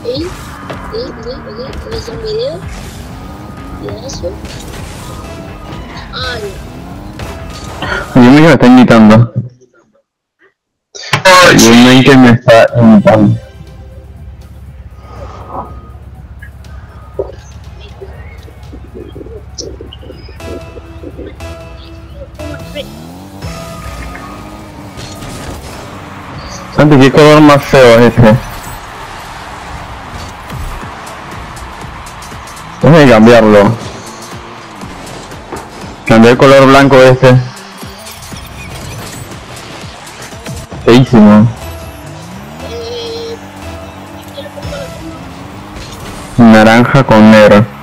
¿Eh? ¿Me hice un video? ¿Y eso? Ay, Dime que me está imitando. Dime que me está imitando. Santi, ¿qué color más feo es este? Déjame cambiarlo. Cambiar el color blanco este. Feísimo. ¿qué le pongo a la cama? Naranja con negro.